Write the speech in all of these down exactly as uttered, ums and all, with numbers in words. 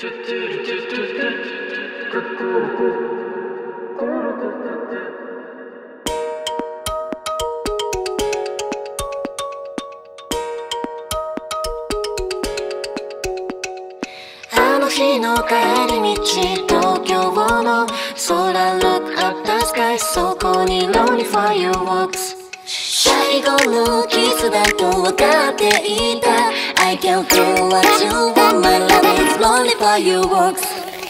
あの日の帰り道、東京の空 Look up the sky、 そこに Lonely Fireworks、 最後のキスだと分かっていた。 I can feel what you want, my love is Lonely Fireworks。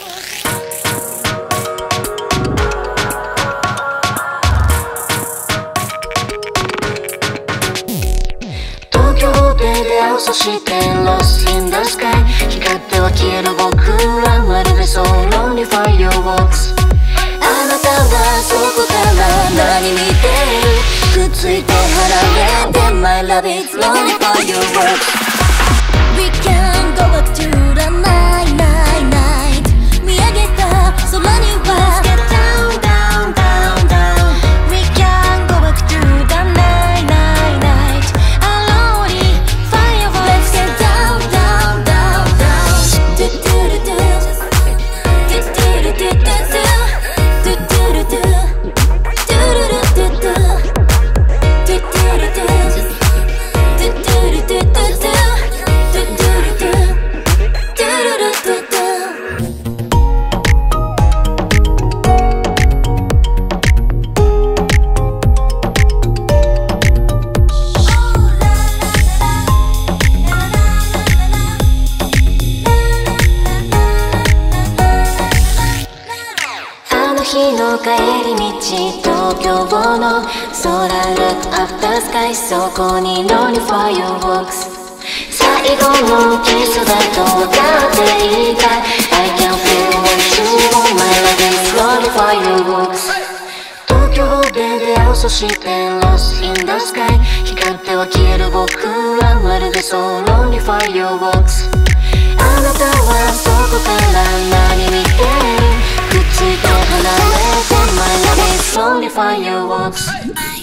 東京で出会う、そして Lost in the sky、 光っては消える僕ら、まるで So Lonely Fireworks。 あなたはそこから何見てる、くっついて離れて My love is Lonely Fireworks。 We can go back to the night, night, night。 見上げた空には Let's get down, down, down, down。 We can go back to the night, night, night。 Lonely Fireworks。 Let's get down, down, down, down。 Do do do do do do do do do do do do do do do do do。帰り道、東京の空 Look up the sky、 そこに Lonely Fireworks。 最後のキスだと分かっていた。 I can feel what you want, my love is Lonely Fireworks。 東京で出会う、そして Lost in the sky、 光っては消える僕ら、まるで So Lonely Fireworks。 あなたはそこから何見てる、くっついて離れて My love is Lonely Fireworks。